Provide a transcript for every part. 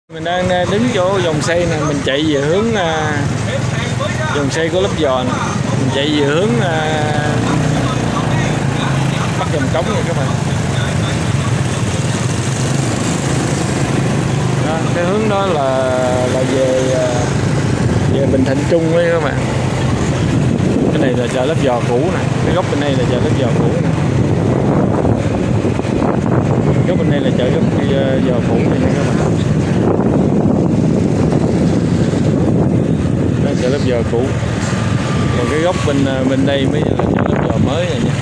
Mình đang đứng chỗ dòng xây nè, mình chạy về hướng dòng xây của Lấp Vò nè. Mình chạy về hướng Bắc Dòng Cống này các bạn. Đó, cái hướng đó là về Bình Thạnh Trung ấy các bạn. Cái này là chợ Lấp Vò cũ nè, cái góc bên đây là chợ Lấp Vò cũ nè. Góc bên đây là chợ Lấp Vò cũ này nè các bạn. Đó, chợ Lấp Vò cũ. Còn cái góc bên đây mới là chợ Lấp Vò mới này nha.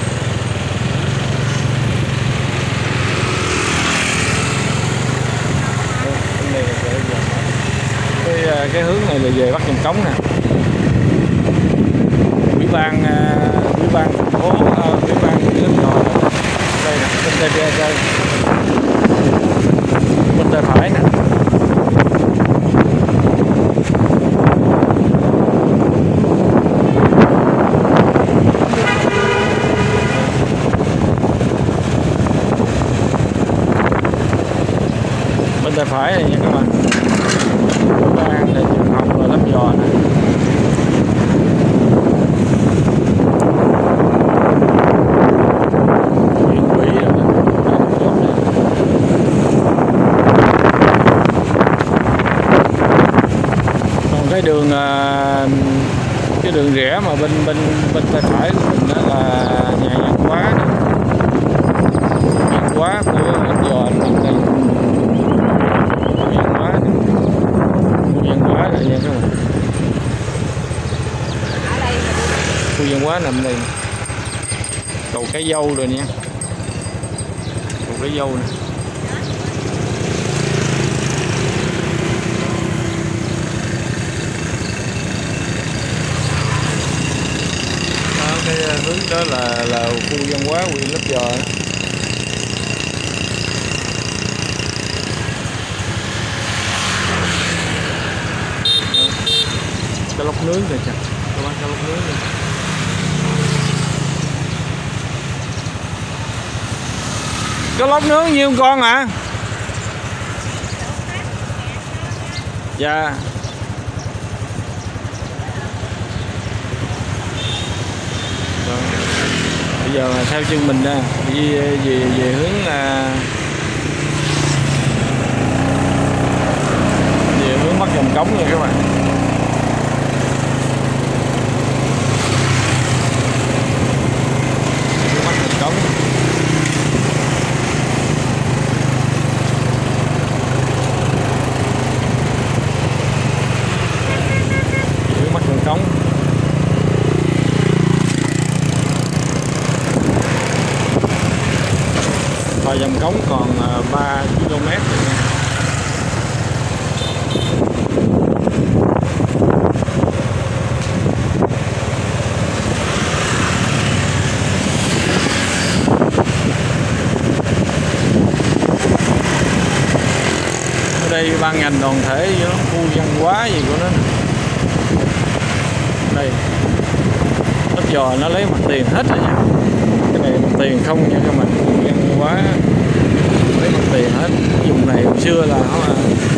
Đó, bên đây là chợ Lấp Vò mới. Cái hướng này là về Bắc Dòng Cống nè. Ủy ban thành phố, ủy ban Lấp Vò đây nè, bên tay phải nè. Bên tay phải này nha các bạn. Đang là trường học là Lấp Vò nè. Còn cái đường rẽ mà bên tay phải của mình đó là nhà văn hóa nè. Văn hóa của Lấp Vò nằm đây. Đây nha các bạn. Khu văn hóa nằm đây. Cầu Cái Dâu rồi nha. Cầu Cái Dâu nè. Đó, cái hướng đó là khu văn hóa huyện Lấp Vò đó. Cá lóc nướng rồi kìa, các bạn, cá lóc nướng rồi. Cá lóc nướng nhiêu con ạ? Dạ. Rồi. Bây giờ theo chân mình ra về hướng về hướng Bắc Dòng Cống nha các bạn. Cống. Dưới mắt Dòng Cống. Và Dòng Cống còn 3 km nữa. Đây ban ngành đoàn thể gì đó, khu văn hóa gì của nó nè. Đây Lấp Vò nó lấy mặt tiền hết rồi nha. Cái này mặt tiền không nha các bạn. Khu văn hóa lấy mặt tiền hết. Cái vùng này hồi xưa là hết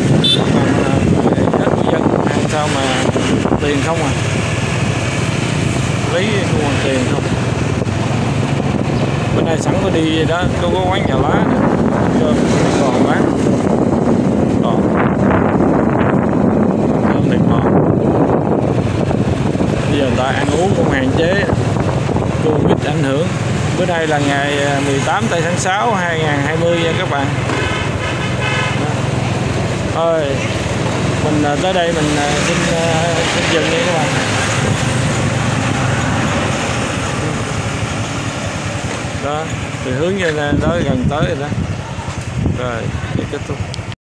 dân hay sao mà tiền không à, lấy khu mặt tiền không. Bên này sẵn có đi đó, có quán nhà lá nữa. Cơm còn bán. Bây giờ người ta ăn uống cũng hạn chế, Covid ảnh hưởng. Bữa nay là ngày 18 tháng 6 2020 nha các bạn. Thôi mình tới đây mình xin dừng đi các bạn. Đó, thì hướng như là đó gần tới rồi đó. Rồi, để kết thúc.